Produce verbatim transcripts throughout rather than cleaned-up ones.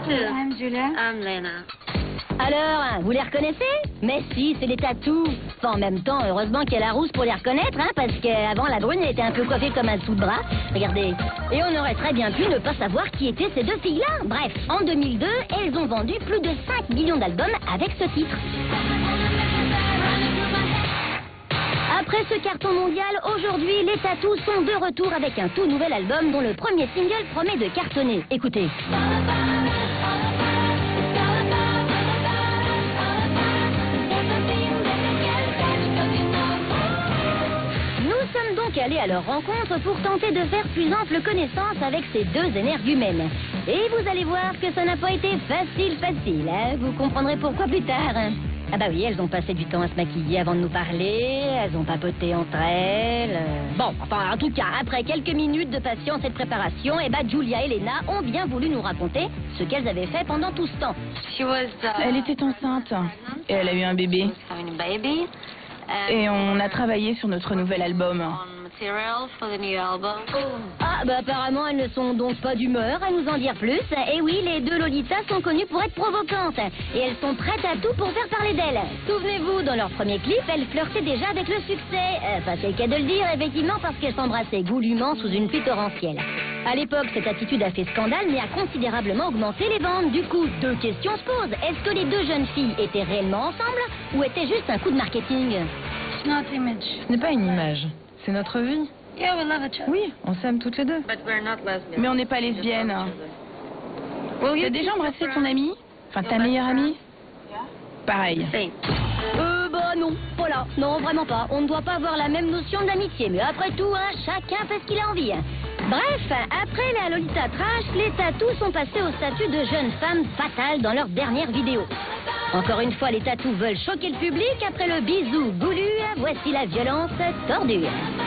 too. I'm Julia. I'm Lena. Alors, vous les reconnaissez? Mais si, c'est les tatous. Enfin, en même temps, heureusement qu'il y a la rousse pour les reconnaître, hein, parce qu'avant, la brune était un peu coiffée comme un dessous de bras. Regardez. Et on aurait très bien pu ne pas savoir qui étaient ces deux filles-là. Bref, en deux mille deux, elles ont vendu plus de cinq millions d'albums avec ce titre. Après ce carton mondial, aujourd'hui, les tatous sont de retour avec un tout nouvel album dont le premier single promet de cartonner. Écoutez. Nous sommes donc allés à leur rencontre pour tenter de faire plus ample connaissance avec ces deux énergumènes. Et vous allez voir que ça n'a pas été facile, facile, hein. Vous comprendrez pourquoi plus tard. Ah bah oui, elles ont passé du temps à se maquiller avant de nous parler, elles ont papoté entre elles... Bon, enfin, en tout cas, après quelques minutes de patience et de préparation, eh bah Julia et Lena ont bien voulu nous raconter ce qu'elles avaient fait pendant tout ce temps. She was, uh, Elle était enceinte et elle a eu un bébé. having a baby. And Et on a travaillé sur notre nouvel album. on material for the new album. Ah bah apparemment elles ne sont donc pas d'humeur à nous en dire plus. Et oui, les deux Lolitas sont connues pour être provocantes. Et elles sont prêtes à tout pour faire parler d'elles. Souvenez-vous, dans leur premier clip, elles flirtaient déjà avec le succès. Euh, Enfin, c'est le cas de le dire, effectivement, parce qu'elles s'embrassaient goulûment sous une pluie torrentielle. À l'époque, cette attitude a fait scandale, mais a considérablement augmenté les ventes. Du coup, deux questions se posent. Est-ce que les deux jeunes filles étaient réellement ensemble ou était juste un coup de marketing? It's not image. Ce n'est pas une image, c'est notre vie. Yeah, we love each other. Oui, on s'aime toutes les deux. But we're not lesbians. Mais on n'est pas lesbiennes. T'as déjà embrassé ton amie? Enfin, ta meilleure amie? Pareil. Same. Euh, bah non, voilà, non, vraiment pas. On ne doit pas avoir la même notion d'amitié, mais après tout, hein, chacun fait ce qu'il a envie. Bref, après la Lolita Trash, les tatous sont passés au statut de jeunes femmes fatales dans leur dernière vidéo. Encore une fois, les tatous veulent choquer le public. Après le bisou goulu, voici la violence tordue.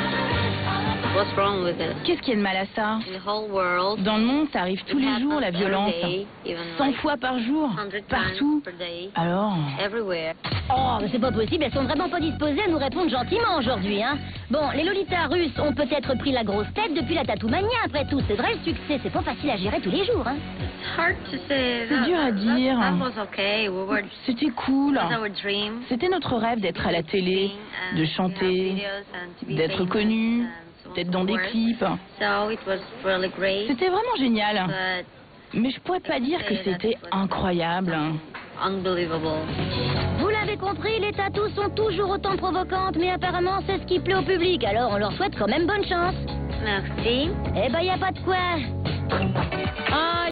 What's wrong with it? Qu'est-ce qui est de mal à ça? In the whole world, Dans le monde, ça arrive tous it les jours, la happens every violence. day, even Cent like fois par jour, one hundred partout. times per day, Alors... everywhere. Oh, mais c'est pas possible, elles sont vraiment pas disposées à nous répondre gentiment aujourd'hui, hein. Bon, les Lolitas russes ont peut-être pris la grosse tête depuis la Tatoumania, après tout. C'est vrai, le succès, c'est pas facile à gérer tous les jours, hein. It's hard to say. C'est That- dur à that- dire. That was okay. We were. C'était cool. It was our dream. C'était notre rêve d'être à la télé, And de to have chanter, videos and to be d'être famous connu, and so on d'être so dans des forth. clips. So it was really great. C'était vraiment génial. But Mais je pourrais pas dire que c'était incroyable. unbelievable. Vous l'avez compris, les tatous sont toujours autant provocantes, mais apparemment c'est ce qui plaît au public, alors on leur souhaite quand même bonne chance. Merci. Eh ben y a pas de quoi. Ah,